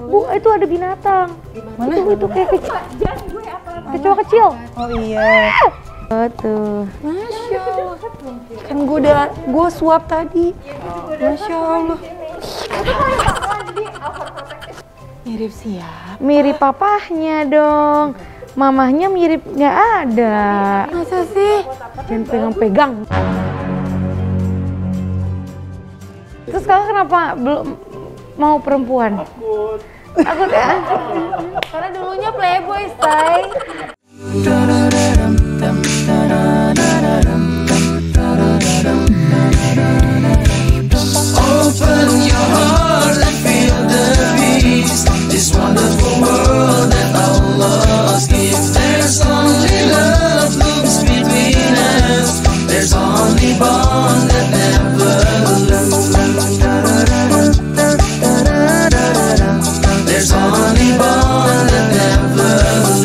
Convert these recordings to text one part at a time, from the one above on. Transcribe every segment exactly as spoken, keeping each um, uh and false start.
Bu, itu ada binatang. Mana? Itu, itu kayak kecil. Kecoa kecil. Oh iya. Oh, tuh. Masya Allah. Kan gue udah, gue suap tadi. Masya Allah. Mirip siap. Mirip papahnya dong. Mamahnya mirip nggak ada. Masa sih? Jangan pegang-pegang. Terus kakak kenapa belum mau perempuan? Takut. Takut ya? Karena dulunya playboy, say. Open your heart and feel the peace. This wonderful world that Allah gives. There's only love moves between us. There's only bond that never lose. There's only bond that never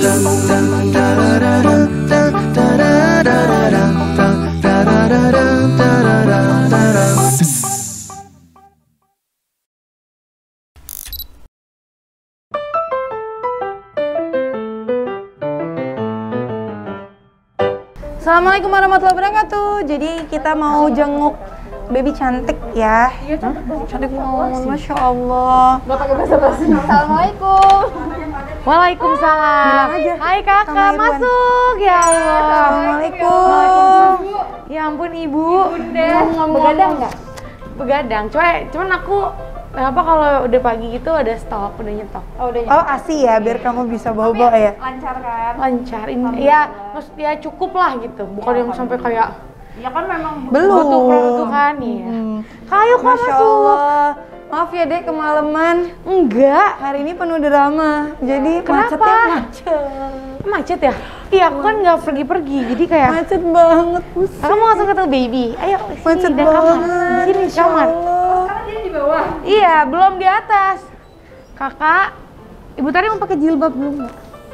Assalamualaikum warahmatullahi wabarakatuh. Jadi kita mau jenguk baby cantik ya. Iya, cantik, cantik banget, masya Allah. Gak pakai basa-basi. Assalamualaikum. Waalaikumsalam. Bilang aja Hai sama kakak, Irwan. masuk ya Allah. Assalamualaikum. Ya ampun ibu. Bunda, begadang nggak? Begadang, coy. Cuman aku apa kalau udah pagi gitu ada stok, udah nyetok. Oh, udah Oh asi ya, biar kamu bisa bawa-bawa ya. lancar kan? Lancar, ini ya maksudnya cukup lah gitu. Bukan yang sampai kayak Ya kan memang Belum. butuh produk kan ya. Hmm. Kayu kok Masya masuk. Allah. Maaf ya dek, kemalaman. Enggak. Hari ini penuh drama. Jadi Kenapa? macetnya macet. Macet ya? Iya, aku kan nggak pergi-pergi, jadi kayak Macet banget, pusing. kamu langsung ketemu baby. Ayo, sini Macet di kamar. banget. Di sini di Masya kamar. Allah. Sekarang dia di bawah. Iya, belum di atas. Kakak, Ibu Tari mau pakai jilbab belum nggak?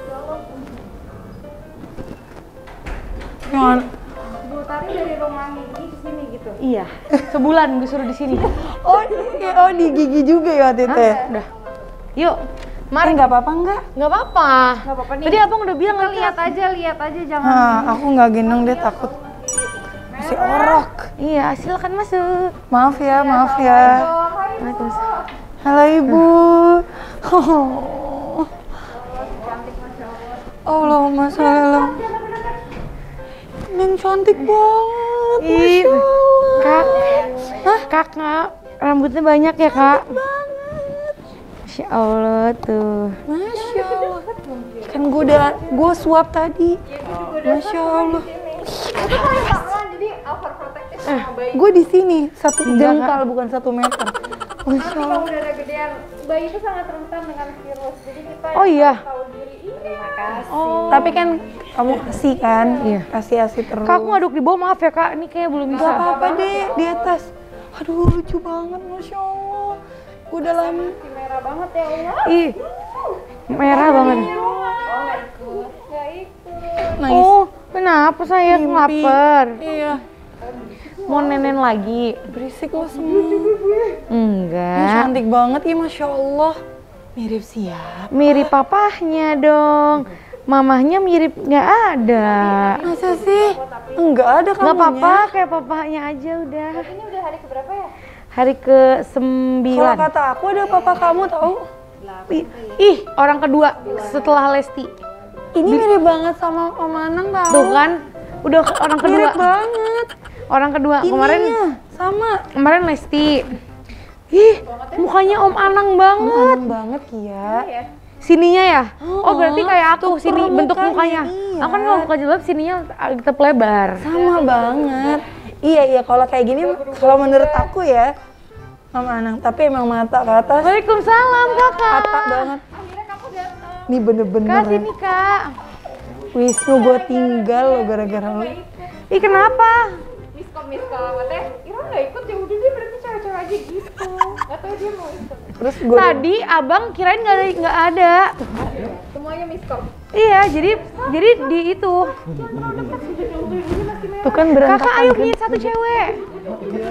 Jangan. Bu Tari dari rumah ini ke sini gitu. Iya, sebulan gue suruh di sini. Oh, iya, oh di gigi juga ya waktu itu ya? Udah. Yuk, Eh, mari. nggak apa-apa nggak? Nggak apa-apa. Nggak apa-apa nih. Tadi abang udah bilang Kita nggak lihat aja, lihat aja jangan. Nah, aku nggak gendong deh, takut masih orok. Iya, silakan masuk. Maaf ya, maaf ya. Waalaikumsalam. Halo ibu. Oh. Allahumma sholli. Neng cantik banget. Ih, Masya Allah. Kak. Hah? Kakak, rambutnya banyak ya, Kak? Masya Allah tuh. Masya Allah. Kan gue udah, gue suap tadi. Masya Allah. Itu paling bakalan jadi overprotective sama bayi. Gue di sini satu Enggak, jengkal bukan satu meter. Masya Nanti kalau Allah. udah ada gedean, bayi itu sangat rentan dengan virus. Jadi kita Oh iya. tahu diri. Terima kasih. Oh. Tapi kan kamu kasih kan, Iya. kasih asi terus. Kak, aku ngaduk di bawah, maaf ya Kak, ini kayak belum bisa. Gak apa-apa deh, di atas. Aduh lucu banget, Masya Allah. Gue udah lama. Si merah banget ya Allah. Ih, merah banget. Oh nggak ikut, nggak ikut. Nangis. Oh, kenapa saya Mimpi. lapar? Iya. Mau nenen lagi? Berisik lo semua. Ini Enggak. cantik banget ya, Masya Allah. Mirip siap. Mirip papahnya dong. Mamahnya mirip nggak ada. Masa sih? Enggak ada kamunya. Nggak apa-apa, kayak papahnya aja udah. Ini udah hari keberapa ya? Hari ke Kalau sembilan. kata aku ada papa kamu tahu. Ih, ih, orang kedua setelah Lesti. Ini mirip banget sama Om Anang tahu. Tuh kan, udah orang kedua. Mirip banget. Orang kedua kemarin Ininya sama. kemarin Lesti. Ih, mukanya Om Anang banget. Anang banget Kia. Sininya ya? Oh, Oh, berarti kayak aku struktur sini bentuk mukanya, mukanya. iya. Aku kan kalau buka jilbab sininya tetap lebar. Sama banget. Iya iya kalau kayak gini kalau menurut aku ya Om Anang, tapi emang mata ke atas Waalaikumsalam kakak. kata banget. Akhirnya kamu datang. Nih bener-bener Kak ya. sini kak. Wisnu gue tinggal lo gara-gara lo. Ih kenapa? Miskom miskom sama teh. Ira nggak ikut ya udah dia berarti cewek-cewek aja gitu. Nggak tahu dia mau ikut. Terus gue Tadi abang kirain nggak ada nggak ada. Semuanya miskom. Iya jadi jadi di itu. tuh kan berantakan. Kakak ayo kan? punya satu cewek.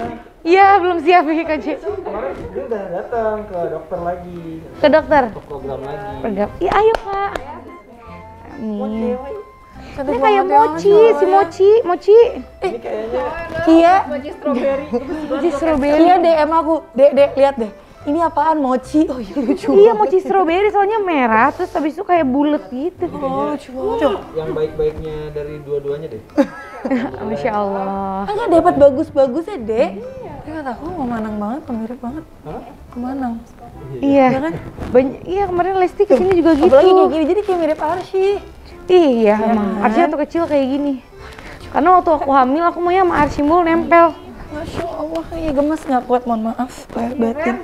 Iya, belum siap nih Kak Ci. Kemarin dia udah datang ke dokter lagi. Ke dokter. Untuk program lagi. Program. Iya, ayo Kak. Amin. Cantik Ini kayak banget ya, mochi, Masya si Allah. mochi, mochi. Ini kayaknya Kia, Mochi strawberry. Mochi strawberry. Kia D M aku, dek dek lihat deh. Ini apaan mochi? Oh iya lucu. Iya, mochi strawberry soalnya merah, terus habis itu kayak bulat gitu. Oh lucu banget. yang baik-baiknya dari dua-duanya deh. Masya Allah. Enggak dapat bagus-bagus ya dek. Dia kata aku Kemanang banget, mirip banget. Hah? Kemanang. Iya. Banyak, iya kemarin Lesti kesini juga gitu. Apalagi kayak gini, jadi kayak mirip Arsy. Iya, emang. Arsy waktu kecil kayak gini. Karena waktu aku hamil, aku maunya sama Arsy mulu nempel. Masya Allah, iya gemes nggak kuat, mohon maaf, lahir batin.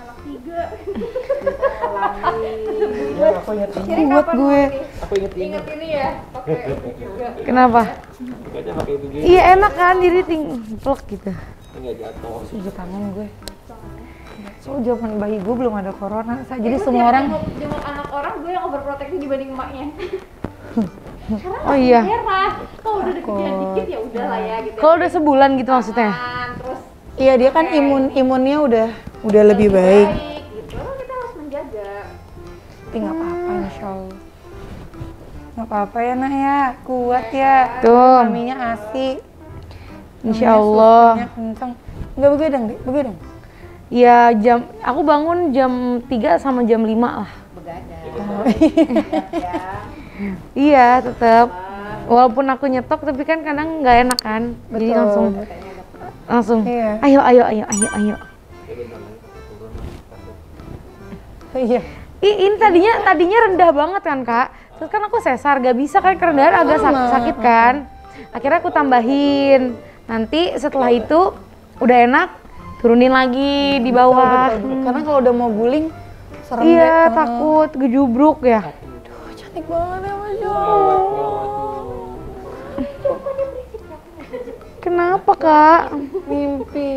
Ya, aku inget ini. Kuat gue. Aku inget ini. Ingat ini ya, pakai juga. Kenapa? Kayaknya pakai itu gitu. Iya enak kan, jadi ting plek gitu. Enggak jatuh. Tujuh tangan gue. So, zaman bayi gue belum ada corona, Sa. jadi semua orang Jenguk anak orang gue yang overprotective dibanding emaknya. Oh iya. Merah. Kalau udah deketan dikit ya udah lah ya gitu. Kalau udah sebulan gitu maksudnya? Aman, terus iya dia kan imun imunnya udah udah lebih baik. baik gitu. Lalu kita harus menjaga. Tapi nggak apa-apa, insya Allah. Nggak apa-apa ya nak ya, kuat ya. Tuh. Maminya asi. Insya Allah. Susunya kenceng. Nggak begadang deh, begadang. Ya jam, aku bangun jam tiga sama jam lima lah. Iya tetap. Walaupun aku nyetok tapi kan kadang nggak enak kan. Jadi Betul. langsung langsung. Iya. Ayo ayo ayo ayo ayo. Iya. Ih, ini tadinya tadinya rendah banget kan Kak. Terus kan aku sesar, gak bisa kan kerendahan agak sakit, sakit kan. Akhirnya aku tambahin. Nanti setelah itu udah enak, turunin lagi di bawah. Betul, betul. Karena kalau udah mau guling, serem Iya deh. takut gejubruk ya. Aduh, cantik banget ya, Masya Allah. Kenapa Kak? Mimpi.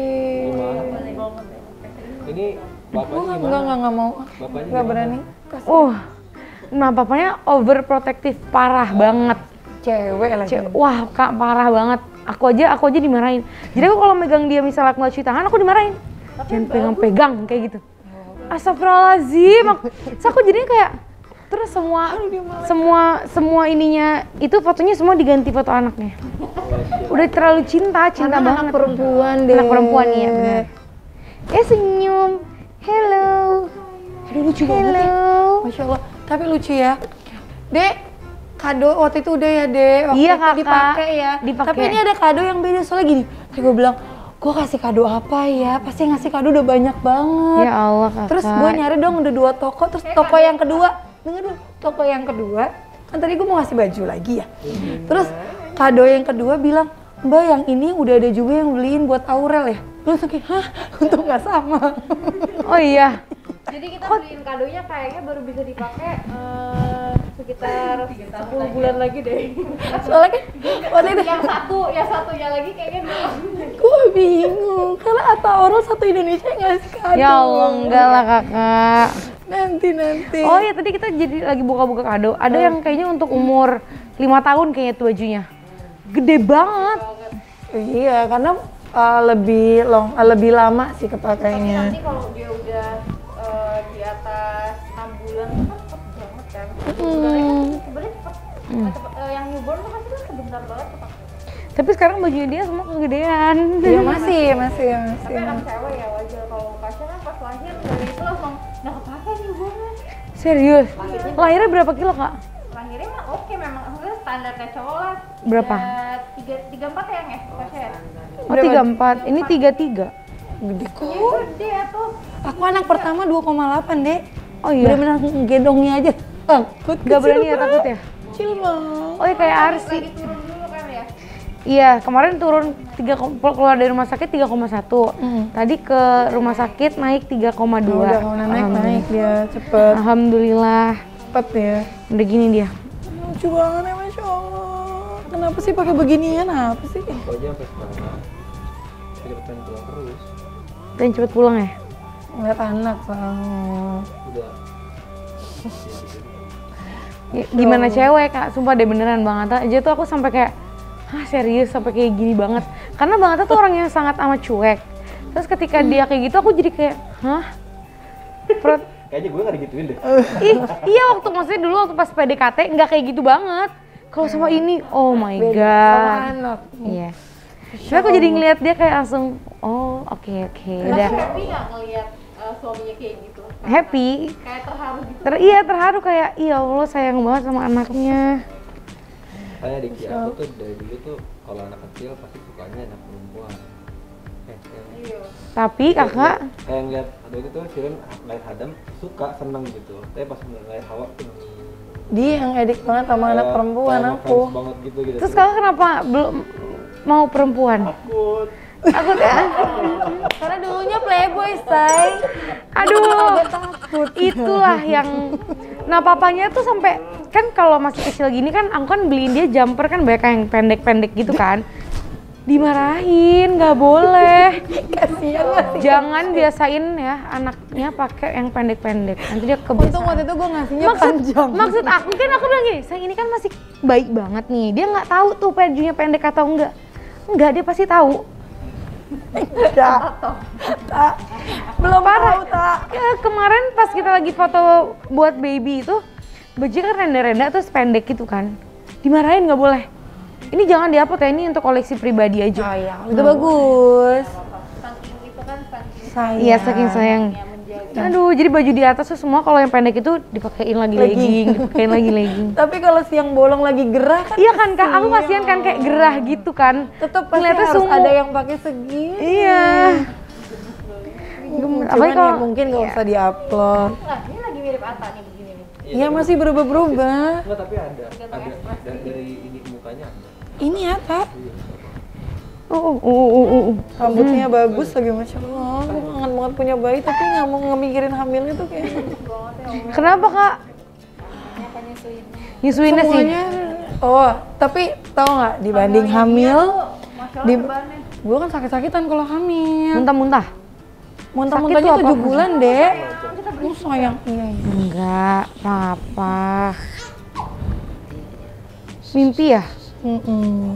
Ini bapaknya Enggak, gimana? enggak, enggak mau. Bapaknya Enggak gimana? berani. Uh, nah bapaknya overprotective parah banget. Cewek lagi. Cek, wah Kak parah banget. Aku aja aku aja dimarahin. Jadi aku kalau megang dia misalnya aku nggak cuci tangan aku dimarahin. Jangan pegang-pegang kayak gitu. Astagfirullahaladzim. Aku, terus aku jadinya kayak terus semua semua semua ininya itu fotonya semua diganti foto anaknya. Udah terlalu cinta, cinta Karena banget. anak perempuan deh. Anak perempuan iya benar. Eh senyum. Hello. Aduh lucu banget ya. Hello. Masya Allah. Tapi lucu ya. Dek, kado waktu itu udah ya dek. Waktu Iya, itu Kakak. dipakai ya. Dipakai. Tapi ini ada kado yang beda soalnya gini. Tadi gue bilang, gue kasih kado apa ya? Pasti yang ngasih kado udah banyak banget. Ya Allah Kakak. Terus gue nyari dong udah dua toko. Terus toko yang kedua, denger dulu. Toko yang kedua, kan tadi gue mau ngasih baju lagi ya. Terus kado yang kedua bilang, Mbak yang ini udah ada juga yang beliin buat Aurel ya. Terus kayak, hah? Untuk nggak sama. Oh iya. Jadi kita beliin kadonya kayaknya baru bisa dipakai eh, sekitar sepuluh bulan lagi deh. Soalnya kan waktu itu Yang satu, yang satunya lagi kayaknya belum. gue bingung karena Atta Aurel satu Indonesia yang ngasih kado. Ya Allah enggak lah Kakak. Nanti nanti. Oh iya tadi kita jadi lagi buka-buka kado. Ada yang kayaknya untuk umur lima tahun kayaknya tuh bajunya. Gede banget. Iya karena uh, lebih long, uh, lebih lama sih kepakainya. Nanti kalau dia udah eh, di atas enam bulan kan cepet banget kan. Sebenarnya kan sebenarnya cepet. cepet eh, yang newborn tuh pasti kan sebentar banget kepake. Tapi sekarang bajunya dia semua kegedean. Iya masih masih masih. Tapi anak cewek ya wajar kalau Kasya kan pas lahir dari itu langsung nggak kepake newbornnya. Serius? Lahirnya berapa kilo Kak? Lahirnya mah oke memang maksudnya standarnya cowok lah. Berapa? Tiga tiga empat ya nggak Kasya? Oh tiga empat, ini tiga tiga. Gede kok. Iya gede ya tuh. Aku anak pertama dua koma delapan dek. Oh iya? Bener-bener gendongnya aja. Takut. Gak berani ya takut ya? Kecil banget. Oh iya kayak Arsi. Lagi turun dulu kan ya. Iya kemarin turun tiga keluar dari rumah sakit tiga koma satu. Hmm. Tadi ke rumah sakit naik tiga koma dua. Udah kalau naik naik dia cepet. Alhamdulillah. Cepet ya. Udah gini dia. Lucu banget ya Masya Allah. Kenapa sih pakai beginian? Apa sih? Aku aja sampai sekarang. Saya pengen pulang terus. Pengen cepet pulang ya? Ngeliat anak soalnya. Udah. Ya, gimana cewek Kak? Sumpah deh beneran Bang Atta aja tuh aku sampai kayak hah serius sampai kayak gini banget. Karena Bang Atta tuh orang yang sangat amat cuek. Terus ketika dia kayak gitu aku jadi kayak, hah? Perut- Kayaknya gue nggak digituin deh. Ih, iya waktu maksudnya dulu waktu pas P D K T nggak kayak gitu banget. Kalau sama ini, oh my Beda god. sama anak. Iya. Tapi aku jadi ngeliat dia kayak langsung, oh oke oke, udah Tapi nggak ngelihat uh, suaminya kayak gitu. happy. Kayak terharu gitu. Ter iya terharu kayak, iya Allah sayang banget sama anaknya. Kayak Diki aku tuh dari dulu tuh kalau anak kecil pasti sukanya anak perempuan. Eh, yang Iya. Tapi kakak, kayak ngeliat ada itu tuh Shirin ngeliat Adam suka seneng gitu. Tapi pas ngeliat Hawa tuh Dia yang edik banget sama anak kayak- perempuan kayak aku. ngefans banget gitu gitu. terus kakak kenapa belum mau perempuan? takut. Aku ya, Karena dulunya playboy, say. aduh, itulah yang, nah papanya tuh sampai kan kalau masih kecil gini kan, aku kan beliin dia jumper kan banyak yang pendek-pendek gitu kan, dimarahin, nggak boleh. Kasihan lah. Jangan biasain ya anaknya pakai yang pendek-pendek, nanti dia Untung kebiasaan. waktu itu gue ngasihnya Maksud, panjang. maksud aku kan aku bilang gini, sayang ini kan masih baik banget nih, dia nggak tahu tuh bajunya pendek atau enggak. Enggak, dia pasti tahu. Tak. Tak. Belum tahu, tak. Ya, kemarin pas kita lagi foto buat baby itu, bajunya kan renda-renda terus pendek gitu kan, dimarahin nggak boleh. Ini jangan diupload ya, ini untuk koleksi pribadi aja. Oh iya, itu bagus. Saking itu kan saking Sayang. Iya saking sayang. yang menjaga. Aduh, jadi baju di atas tuh semua kalau yang pendek itu dipakein lagi Legging. legging, dipakein lagi legging. Tapi kalau siang bolong lagi gerah kan Iya kan kak, aku kasihan kan kayak gerah gitu kan. tetap pasti Ngeliatnya harus sungguh. ada yang pakai segini. Iya. Cuman Apalagi ya kalau- mungkin nggak usah diupload. Nah, ini lagi mirip Atta nih begini nih. Iya masih berubah-berubah. Enggak, tapi ada. Ada dari, dari ini mukanya ada. Ini apa? Oh, oh, oh, oh, oh. Rambutnya bagus lagi, masya Allah. Gue kangen banget punya bayi tapi nggak mau ngemikirin hamilnya tuh kayak Kenapa kak? Nyusuinnya sih. semuanya. Oh, tapi tau nggak dibanding hamil, di, gue kan sakit-sakitan kalau hamil. Muntah-muntah? Muntah-muntahnya Sakit tuh tujuh apa? bulan deh. Lu sayang, iya iya. Enggak, apa. Mimpi ya? Mm-mm.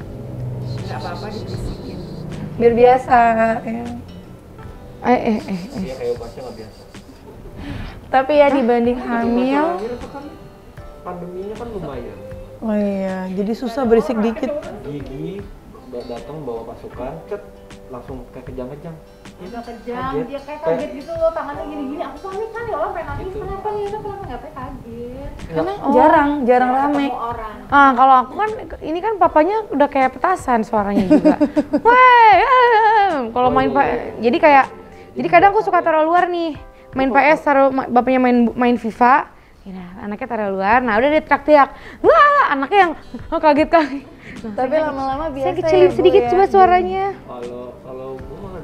Biar biasa. Ya. Eh, eh, eh, eh. Iya kayak pasnya nggak biasa. Tapi ya dibanding hamil, Terakhir itu kan pandeminya kan lumayan. oh iya, jadi susah berisik dikit. Gigi da- datang bawa pasukan, cet langsung kayak kejang-kejang. Udah kejam, Kaget. dia kayak kaget gitu loh, tangannya gini-gini. Aku panik kan ya Allah, pengen nangis. Gitu. Kenapa nih? Kenapa nggak pengen kaget? Karena jarang, jarang rame. Ketemu orang. Ah, kalau aku kan, ini kan papanya udah kayak petasan suaranya juga. Weh, eh, kalau main pak, jadi kayak, jadi kadang aku suka taruh luar nih, main P S, taruh ma- bapaknya main main FIFA, ya, anaknya taruh luar, nah udah dia teriak-teriak, wah, anaknya yang oh, kaget-kaget. Tapi lama-lama biasa Saya kecilin ya, Bu, sedikit ya. coba suaranya. Kalau kalau gue mah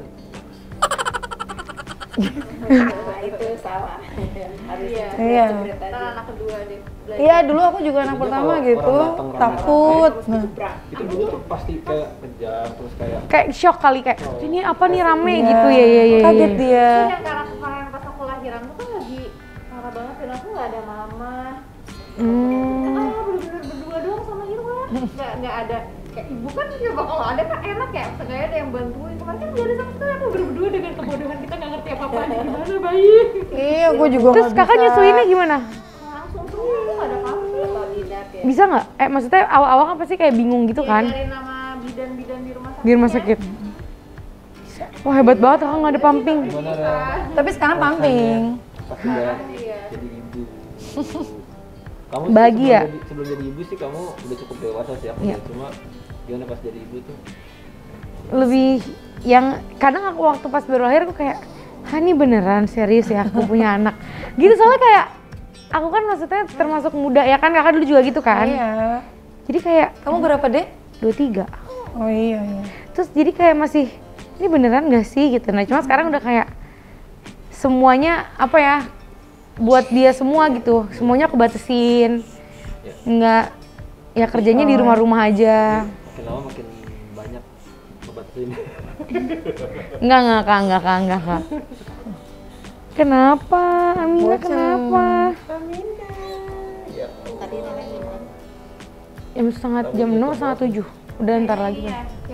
Itu salah. Iya. Iya. Ntar anak kedua deh. belajar. Iya, dulu aku juga anak Dulunya pertama kalau gitu, orang datang rame-rame, takut. Nah, itu dulu tuh pasti kayak kejang terus kayak Kayak shock kali, kayak ini apa nih rame gitu ya, ya, ya. kaget ya. dia. Terus yang karena kemarin pas aku lahiran tuh kan lagi parah banget dan aku nggak ada mama. Hmm. Ah, bener-bener berdua doang sama Irwan. Nggak nggak ada. Kayak ibu kan juga kalau ada kan enak ya, seenggaknya ada yang bantuin. Kemarin kan nggak ada sama sekali, aku berdua dengan kebodohan kita nggak ngerti apa-apa. Gimana bayi? Iya, gue juga Terus nggak kakak bisa. nyusuinnya gimana? Langsung tuh nggak ada kamu. Ya. Bisa nggak? Eh maksudnya awal-awal kan pasti kayak bingung gitu kan? Diajarin nama bidan-bidan di rumah sakit. Di rumah sakit. Wah hebat banget kakak nggak ada pumping. gimana Ren? Tapi sekarang pumping. Pasti udah Iya. jadi ibu. Kamu Bahagia. Sebelum jadi, sebelum jadi ibu sih kamu udah cukup dewasa sih aku Iya. lihat. Cuma gimana pas jadi ibu tuh? Lebih yang kadang aku waktu pas baru lahir aku kayak, "Hah ini beneran serius ya aku punya anak." Gitu soalnya kayak aku kan maksudnya termasuk muda ya kan, kakak dulu juga gitu kan. Iya. Jadi kayak Kamu berapa deh? dua puluh tiga. Oh iya, iya. Terus jadi kayak masih ini beneran gak sih gitu. Nah cuma sekarang udah kayak semuanya apa ya buat dia semua gitu. Semuanya aku batasin. Nggak ya kerjanya di rumah-rumah aja. Makin lama makin banyak obat ini. Enggak, enggak, Kak, enggak, Kak, enggak, Kak. Kenapa? Amina Bocem. kenapa? Ya, Jam setengah, jam enam setengah tujuh. Udah ntar lagi kan. Ya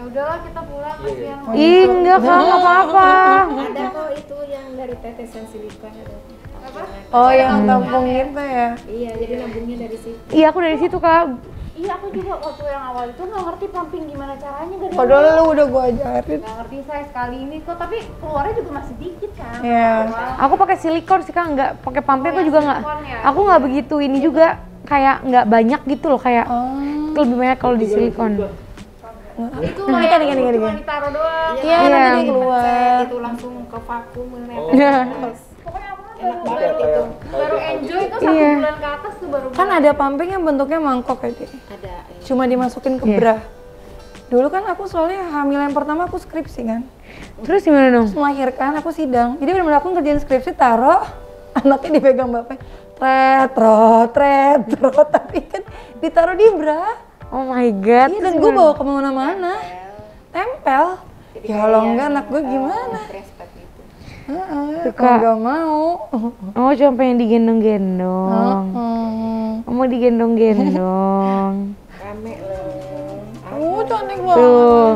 udahlah kita pulang Iya, iya. kasihan. Ih, enggak Kak, enggak apa-apa. Ada kok itu yang dari tetesan silikon ada. Apa? Oh, yang tampung gitu ya. Iya, jadi nabungnya dari situ. Iya, aku dari situ Kak. Iya aku juga waktu yang awal itu nggak ngerti pumping gimana caranya gak ada. Padahal lu udah gua ajarin. Nggak ngerti saya sekali ini kok tapi keluarnya juga masih dikit kan. Iya. Aku pakai silikon sih Kak, enggak pakai pumping Oh, aku yang juga enggak. silikon ya? Aku enggak begitu ini juga kayak enggak banyak gitu loh kayak Oh. lebih banyak kalau di silikon. Itu Nah, lah ini, yang ini, ini, cuma ini. ditaruh doang. Iya, Iya. nanti dia keluar. Pecah, itu langsung ke vakum Oh. terus. Pokoknya aku kan Enak baru, banget baru, itu. baru enjoy tuh satu Iya. bulan ke atas tuh baru. Kan mulai. ada pumping yang bentuknya mangkok ya, Dek. Ada. iya. Cuma dimasukin ke Iya. bra. Dulu kan aku soalnya hamil yang pertama aku skripsi kan. Terus gimana dong? Terus melahirkan aku sidang. Jadi benar-benar aku ngerjain skripsi taruh anaknya dipegang bapaknya. Retro, retro, tapi kan ditaruh di bra. Oh my god. Iya, terus dan gue gimana? bawa kemana-mana. Tempel. Ya kalau enggak anak gue gimana? Respect itu. Heeh, Suka. enggak mau. Oh, cuma pengen digendong-gendong. Heeh. Oh, mau digendong-gendong. Rame loh. Oh, cantik banget. Tuh.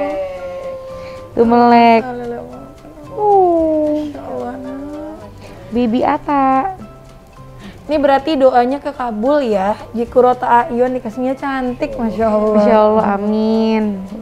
Tuh melek. Alhamdulillah banget. Uh, Ya Allah, nak. Bibi Ata. Ini berarti doanya kekabul ya. Jikuro Ta'ayun dikasihnya cantik, Masya Allah. Masya Allah, amin.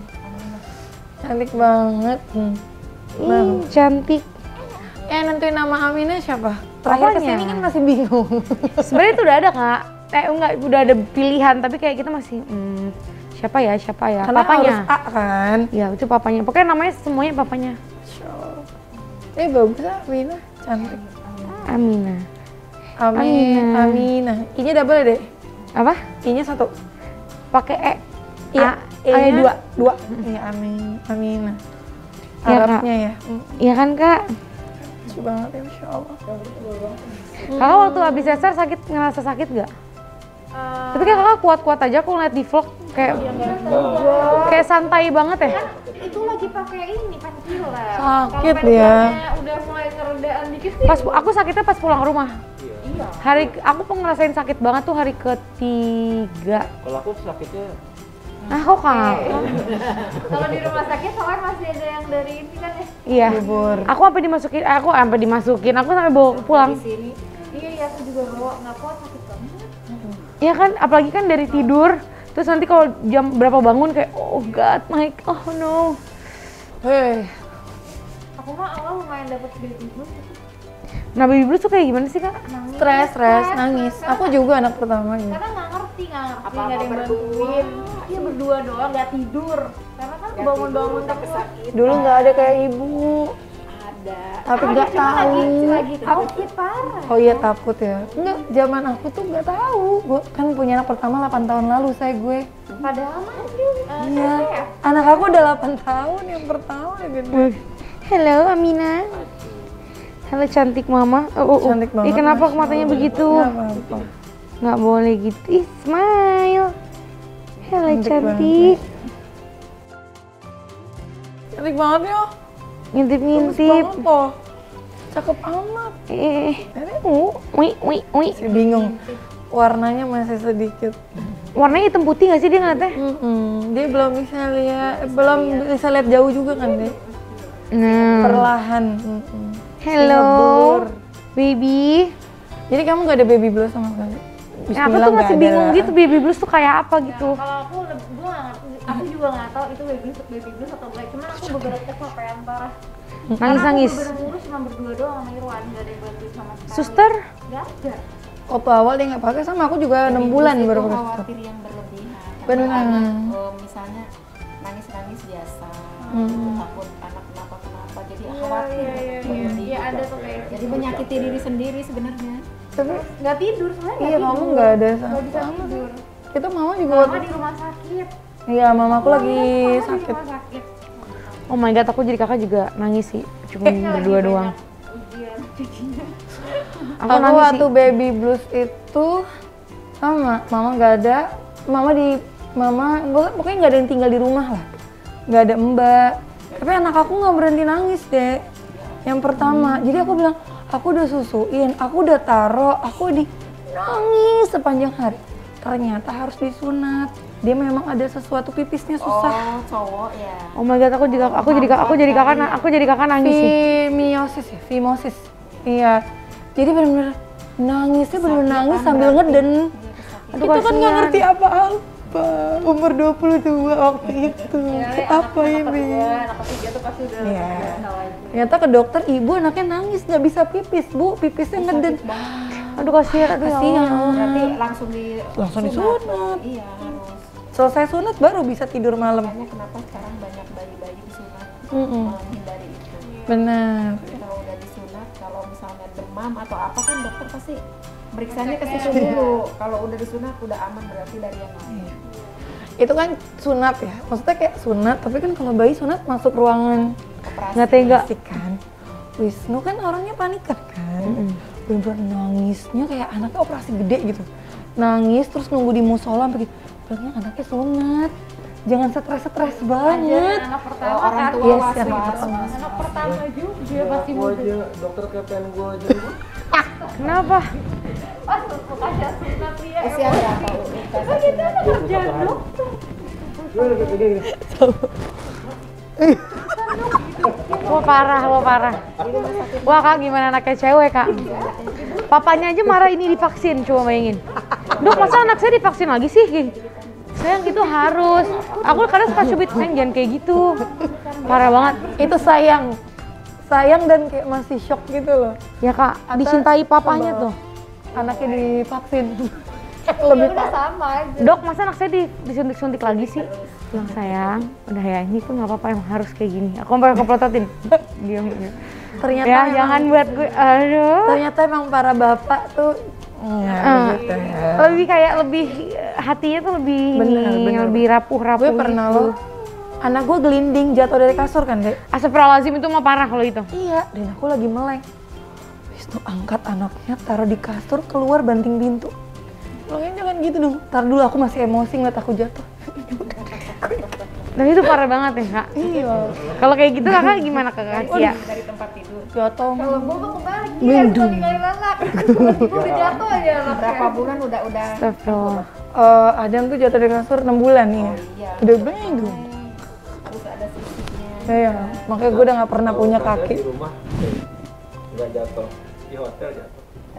Cantik banget. Hmm. Ih, cantik. Eh, nentuin nama Aminah siapa? Terakhir Apanya? kesini kan masih bingung. Sebenarnya itu udah ada Kak. Eh enggak, udah ada pilihan tapi kayak kita masih hmm, siapa ya, siapa ya? Karena Papanya. harus A kan. Ya, itu papanya. Pokoknya namanya semuanya papanya. Masya Allah. Eh, bagus lah Aminah. Cantik. Amina. Amin. Aminah. Aminah. I-nya double deh. Apa? I-nya satu. Pakai E. Iya. A, A E-nya dua. Dua. Iya, amin. Aminah. Iya, Kak. Arabnya ya. Hmm. Iya kan Kak? Lucu banget ya, Masya Allah. Kakak waktu habis sesar sakit, ngerasa sakit gak? Eh, Tapi kayak kakak kuat-kuat aja aku ngeliat di vlog kayak kayak santai banget ya. itu lagi pakai ini painkiller. Sakit Kalau dia. painkillernya udah mulai ngeredaan dikit sih. Pas aku sakitnya pas pulang rumah. Iya. Hari aku pun ngerasain sakit banget tuh hari ketiga. Kalau aku sakitnya Ah kok kakak? Kalau di rumah sakit soalnya masih ada yang dari ini kan ya. Iya. Aku sampai dimasukin, eh, aku sampai dimasukin, aku sampai bawa pulang. Di sini Iya iya aku juga bawa nggak kuat sakit banget. Iya kan, apalagi kan dari tidur, terus nanti kalau jam berapa bangun kayak oh god, my, oh no. Hei. Aku mah awal lumayan dapet baby blues. Nah baby blues tuh kayak gimana sih kak? Nangis. Stres, stres, nangis. Aku juga anak pertama gitu. Karena nggak ngerti, nggak ngerti, Apa-apa nggak ada yang berdua. bantuin. Iya berdua doang, nggak tidur. Karena kan bangun-bangun tapi terus. sakit. Dulu nggak ada kayak ibu, Ada. tapi nggak Cuma tahu. lagi, lagi covid parah. Oh iya takut ya. Enggak, zaman aku tuh nggak tahu. Gue kan punya anak pertama delapan tahun lalu saya gue. Padahal mah uh, Iya. ya. Anak aku udah delapan tahun yang pertama ya gede. Halo Amina. Halo cantik mama. Oh, oh, oh. Cantik banget. Ih kenapa Masya matanya Allah. begitu? Nggak apa-apa. Nggak boleh gitu. Ih smile. Halo Cantik cantik. Cantik banget ya. Bagus Ngintip-ngintip. banget loh. Cakep amat. Eh, Ini uh, wi, wi, wi. masih bingung. Warnanya masih sedikit. Warnanya hitam putih nggak sih dia ngeliatnya? Mm-mm. Dia belum bisa lihat, belum bisa lihat jauh juga kan dia. Nah. Perlahan. Mm-mm. Hello, Ngebur. baby. Jadi kamu nggak ada baby blues sama sekali? Ya, aku Bismillah tuh nggak masih ada. bingung gitu baby blues tuh kayak apa gitu. Kalau aku lebih, gue nggak ngerti, aku juga nggak tahu itu baby blues, baby blues atau black. Cuman aku beberapa kecapean parah. Nangis-nangis. Karena aku bener-bener ngurus cuma berdua doang sama Irwan, nggak ada yang bantuin sama sekali. Suster? Nggak ada. Waktu awal dia nggak pakai sama aku juga enam bulan Itu baru pakai. khawatir yang berlebihan. Benar. Karena anak, eh, misalnya nangis-nangis biasa, Hmm. takut anak kenapa-kenapa, jadi Iya, khawatir. iya, iya, iya. Iya ada tuh kayak Jadi menyakiti diri sendiri sebenarnya. Tapi nggak tidur soalnya nggak iya tidur. kamu nggak ada Nggak sama bisa tidur. kita mama juga Mama waktu di rumah sakit. iya mama aku lagi Mama di sakit. rumah sakit. Oh my god, aku jadi kakak juga nangis sih. Cuma Iya, berdua lagi doang. banyak ujian jadinya. Aku, Aku nangis waktu sih. baby blues itu sama mama nggak ada, mama di mama pokoknya nggak ada yang tinggal di rumah lah, nggak ada mbak. Tapi anak aku nggak berhenti nangis deh. Yang pertama, jadi aku bilang aku udah susuin, aku udah taro, aku di nangis sepanjang hari. ternyata harus disunat. Dia memang ada sesuatu pipisnya susah. Oh, cowok ya. Oh my god, aku juga aku jadi aku jadi kakak aku jadi kakak nangis sih. Fimiosis ya, fimosis. Iya. Jadi benar-benar nangisnya benar-benar nangis sambil ngeden. Aduh, Itu kan nggak kasihan. ngerti apa-apa. Umur dua puluh dua waktu itu. Apa ini? Anak ketiga tuh pasti udah Iya. biasa lagi. Ternyata ke dokter, ibu anaknya nangis nggak bisa pipis, bu, pipisnya ngeden. Aduh kasihan, aduh ya Kasihan. Allah. Berarti langsung di Langsung disunat. Iya harus. Selesai sunat baru bisa tidur malam. Makanya kenapa sekarang banyak bayi-bayi disunat Mm-mm. menghindari itu. Benar. Kalau udah disunat, kalau misalnya demam atau apa kan dokter pasti periksanya ke situ dulu. Kalau udah disunat udah aman berarti dari yang lain. Itu kan sunat ya, maksudnya kayak sunat, tapi kan kalau bayi sunat masuk ruangan Nggak tega. operasi kan. Wisnu kan orangnya panikan kan, bener-bener nangisnya kayak anaknya operasi gede gitu. Nangis terus nunggu di musola sampai gitu, bilangnya anaknya sunat, jangan stres-stres banget. Anak Kalau pertama orang kan. tua Yes, was yang was. pertama. Anak pertama juga pasti Gua muda. aja dokter kepen gua aja. Kenapa? Pas bukannya sunat dia. Usia berapa? Usia sunat. Kerjaan dokter. Wah parah, wah parah. Wah kak, gimana anaknya cewek kak? Papanya aja marah ini divaksin, coba bayangin. Dok, masa anak saya divaksin lagi sih? Sayang itu harus. Aku kadang suka cubit, sayang jangan kayak gitu. Parah banget. Itu sayang, sayang dan kayak masih shock gitu loh. Ya kak, dicintai papanya tuh. Anaknya divaksin. Lebih udah sama aja. Dok, masa anak saya di- disuntik-suntik lagi sih? Bilang sayang, udah ya ini tuh nggak apa-apa emang harus kayak gini. Aku sampai kepelototin. Diam. diam. Ternyata Ya memang- jangan buat gue, aduh. Ternyata emang para bapak tuh nggak Eh, gitu ya. lebih kayak lebih hatinya tuh lebih Bener, ini, bener. lebih rapuh-rapuh. Gue pernah gitu. loh, anak gue gelinding jatuh dari kasur kan dek. Astagfirullahaladzim itu mah parah kalau itu. Iya, dan aku lagi melek. Wisnu angkat anaknya, taruh di kasur, keluar banting pintu. Tolongin jangan gitu dong. Ntar dulu aku masih emosi ngeliat aku jatuh. Dan itu parah banget ya kak. Iya. Kalau kayak gitu kakak gimana ke kak Cia? Dari tempat tidur. Jatuh. Kalau gua mah kebalik, dia Lindung. suka tinggalin anak. Gua udah jatuh aja anak. Berapa bulan udah udah Astagfirullah. Eh, Adam tuh jatuh dari kasur enam bulan nih ya. iya. Udah bengong. Harus ada sisinya. Iya, makanya gue udah gak pernah punya kaki. Di rumah nggak jatuh, di hotel jatuh.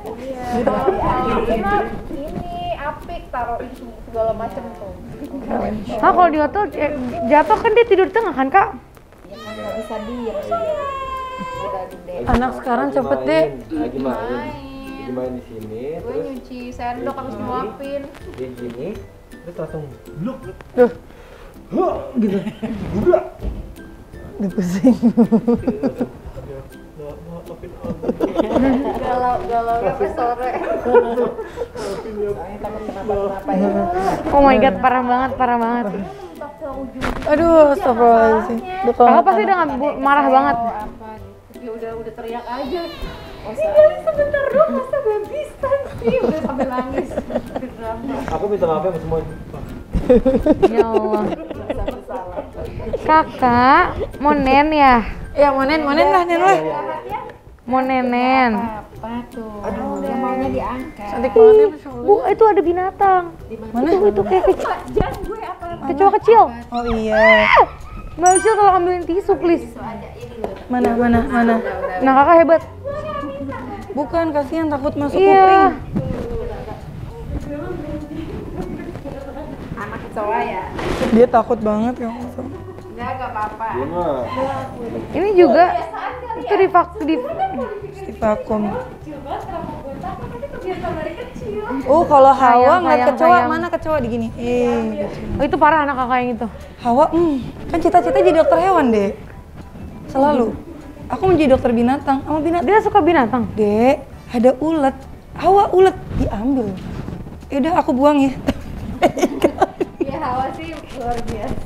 Ini ini apik taruh ini segala macam tuh. Kak kalau di hotel eh, jatuh kan dia tidur di tengah kan kak? Ya kan nggak bisa diem. Udah gede. Anak sekarang cepet deh. Lagi main, lagi main di sini, Gue terus nyuci sendok habis nyuapin. dia gini, terus langsung bluk. Duh. Gitu. Dipusing. Galau galau sampai sore. Soalnya takut kenapa-kenapa ya. Oh my god parah banget, parah banget. Aduh, astagfirullahaladzim. Duh, kalau Kakak pasti udah nggak bu- marah banget. Apa? Ya udah udah teriak aja. Tinggalin sebentar dong, masa gak bisa sih? Udah sampai nangis. Drama. Aku minta maaf ya sama semua. Ya Allah. Kakak, mau nen ya? ya monen, monen lah, nen lah. Mau nenen. Apa tuh? Aduh, dia maunya diangkat. Cantik banget ya, Masya Allah. Bu, itu ada binatang. Mana? Itu, itu kayak kecil. Jangan gue apa? Kecoa kecil. Oh iya. Mbak Ucil kalau ambilin tisu please. Mana, mana, mana? Nah kakak hebat. Bukan, kasihan takut masuk Iya. kuping. Anak kecoa ya. Dia takut banget ya. Enggak, enggak apa-apa. Dia mah Ini juga itu di vak- di Di vakum. Oh, kalau Hawa Sayang, ngeliat sayang, kecoa, sayang. mana kecoa di gini? Eh, gitu. Oh itu parah anak kakak yang itu. Hawa, hmm, kan cita-cita jadi dokter hewan, Dek. Selalu. Aku mau jadi dokter binatang, sama binatang. Dia suka binatang. Dek, ada ulet. Hawa ulet diambil. Yaudah aku buang ya. Ya Hawa sih luar biasa.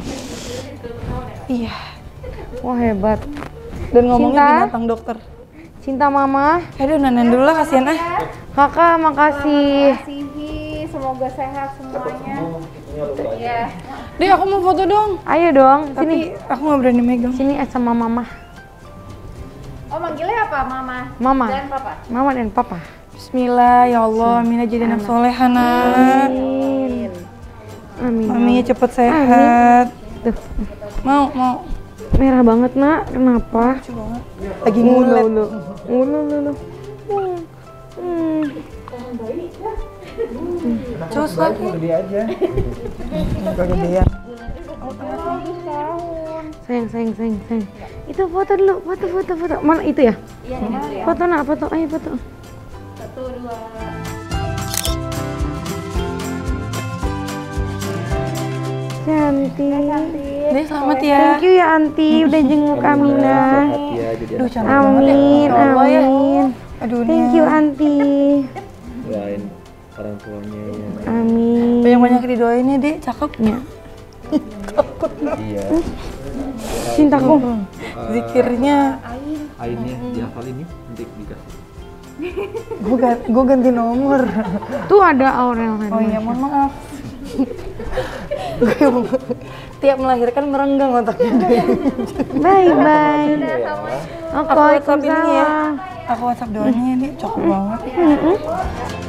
Iya. Wah hebat. Dan ngomongnya Cinta. binatang dokter. Cinta mama. Aduh, nanen dulu lah, kasihan ah. Kakak makasih. Kasihi, semoga sehat semuanya. punya lupa aja. Ya. Dek, aku mau foto dong. Ayo dong, sini. Tapi aku nggak berani megang. Sini eh, sama mama. Oh manggilnya apa? Mama. Mama. Dan papa. Mama dan papa. Bismillah, ya Allah, Amina jadi anak soleha nak. Amin. Amin. Mami cepet sehat. Tuh, Mau, mau. merah banget nak, kenapa? Lagi ngulet. Ulu, ulu, ulu. Hmm. Cus lagi. Gede aja. Kegedean. Sayang, sayang, sayang, sayang. Itu foto dulu, foto, foto, foto. Mana itu ya? Iya, ini dulu ya. Foto nak, foto, ayo foto. Satu, dua. Cantik. Deh, selamat ya. Thank you ya Anti, udah jenguk Amina. Sehat ya jadi Aduh, anak cantik banget ya. Amin, Ya Allah ya. amin. Aduh, Thank you Anti. doain orang tuanya ya. Amin. Banyak-banyak didoain ya, Dek. Cakep. Ya. Iya. Cintaku. Zikirnya Ainnya dihafalin ya nanti dikasih. gue ganti, gue ganti nomor. Tuh ada Aurel kan. Oh iya, mohon maaf. Gue tiap melahirkan merenggang otaknya. Bye bye. Aku WhatsApp ini ya. Waalaikumsalam. Aku WhatsApp doanya ya, Dek. Cakep banget. Mm-mm.